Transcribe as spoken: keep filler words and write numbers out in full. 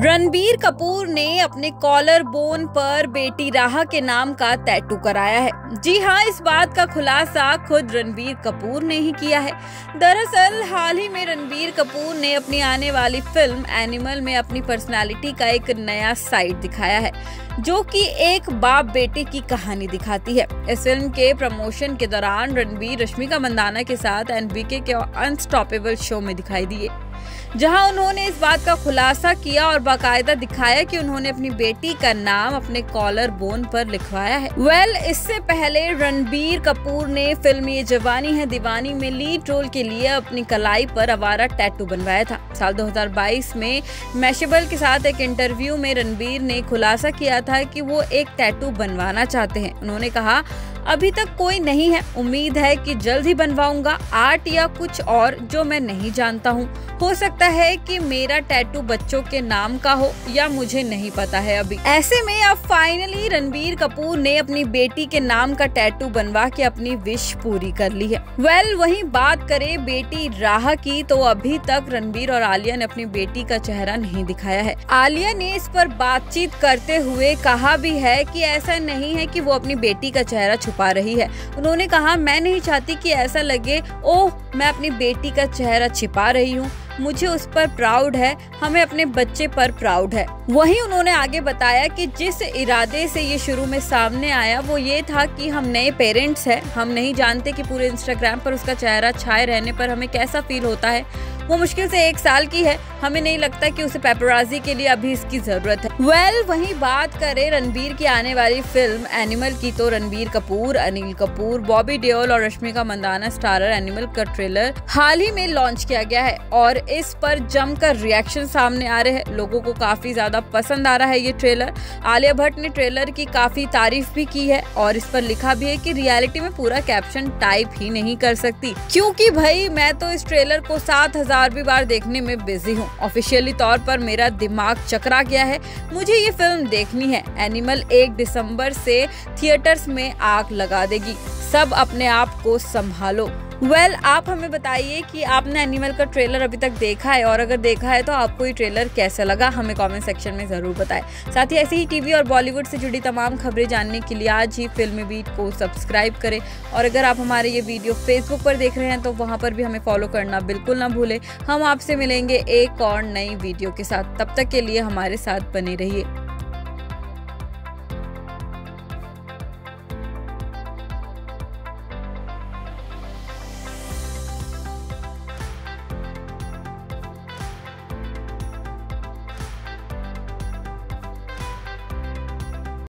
रणबीर कपूर ने अपने collar bone पर बेटी राहा के नाम का टैटू कराया है। जी हां, इस बात का खुलासा खुद रणबीर कपूर ने ही किया है। दरअसल हाल ही में रणबीर कपूर ने अपनी आने वाली फिल्म एनिमल में अपनी पर्सनालिटी का एक नया साइड दिखाया है, जो कि एक बाप बेटे की कहानी दिखाती है। इस फिल्म के प्रमोशन के दौरान रणबीर रश्मिका मंदाना के साथ एनबीके के अनस्टॉपेबल शो में दिखाई दिए, जहां उन्होंने इस बात का खुलासा किया और बाकायदा दिखाया कि उन्होंने अपनी बेटी का नाम अपने कॉलर बोन पर लिखवाया है। वेल well, इससे पहले रणबीर कपूर ने फिल्म ये जवानी है दीवानी में लीड रोल के लिए अपनी कलाई पर आवारा टैटू बनवाया था। साल दो हज़ार बाईस में मैशेबल के साथ एक इंटरव्यू में रणबीर ने खुलासा किया था कि वो एक टैटू बनवाना चाहते हैं। उन्होंने कहा, अभी तक कोई नहीं है, उम्मीद है कि जल्द ही बनवाऊंगा, आर्ट या कुछ और जो मैं नहीं जानता हूँ। हो सकता है कि मेरा टैटू बच्चों के नाम का हो या मुझे नहीं पता है अभी। ऐसे में अब फाइनली रणबीर कपूर ने अपनी बेटी के नाम का टैटू बनवा के अपनी विश पूरी कर ली है। वेल well, वहीं बात करें बेटी राहा की, तो अभी तक रणबीर और आलिया ने अपनी बेटी का चेहरा नहीं दिखाया है। आलिया ने इस पर बातचीत करते हुए कहा भी है कि ऐसा नहीं है कि वो अपनी बेटी का चेहरा छुपा रही है। उन्होंने कहा, मैं नहीं चाहती कि ऐसा लगे ओह मैं अपनी बेटी का चेहरा छिपा रही हूँ, मुझे उस पर प्राउड है, हमें अपने बच्चे पर प्राउड है। वहीं उन्होंने आगे बताया कि जिस इरादे से ये शुरू में सामने आया वो ये था कि हम नए पेरेंट्स हैं, हम नहीं जानते कि पूरे इंस्टाग्राम पर उसका चेहरा छाए रहने पर हमें कैसा फील होता है। वो मुश्किल से एक साल की है, हमें नहीं लगता कि उसे पेपराजी के लिए अभी इसकी जरूरत है। वेल well, वहीं बात करें रणबीर की आने वाली फिल्म एनिमल की, तो रणबीर कपूर, अनिल कपूर, बॉबी देओल और रश्मिका मंदाना स्टारर एनिमल का ट्रेलर हाल ही में लॉन्च किया गया है और इस पर जमकर रिएक्शन सामने आ रहे हैं। लोगों को काफी ज्यादा पसंद आ रहा है ये ट्रेलर। आलिया भट्ट ने ट्रेलर की काफी तारीफ भी की है और इस पर लिखा भी है कि रियलिटी में पूरा कैप्शन टाइप ही नहीं कर सकती, क्योंकि भाई मैं तो इस ट्रेलर को सात हजार भी बार देखने में बिजी हूँ। ऑफिशियली तौर पर मेरा दिमाग चकरा गया है, मुझे ये फिल्म देखनी है। एनिमल एक दिसंबर से थिएटर्स में आग लगा देगी, सब अपने आप को संभालो। वेल well, आप हमें बताइए कि आपने एनिमल का ट्रेलर अभी तक देखा है, और अगर देखा है तो आपको ये ट्रेलर कैसा लगा हमें कमेंट सेक्शन में जरूर बताएं। साथ ही ऐसी ही टीवी और बॉलीवुड से जुड़ी तमाम खबरें जानने के लिए आज ही फिल्मी बीट को सब्सक्राइब करें, और अगर आप हमारे ये वीडियो फेसबुक पर देख रहे हैं तो वहाँ पर भी हमें फॉलो करना बिल्कुल ना भूलें। हम आपसे मिलेंगे एक और नई वीडियो के साथ, तब तक के लिए हमारे साथ बने रहिए।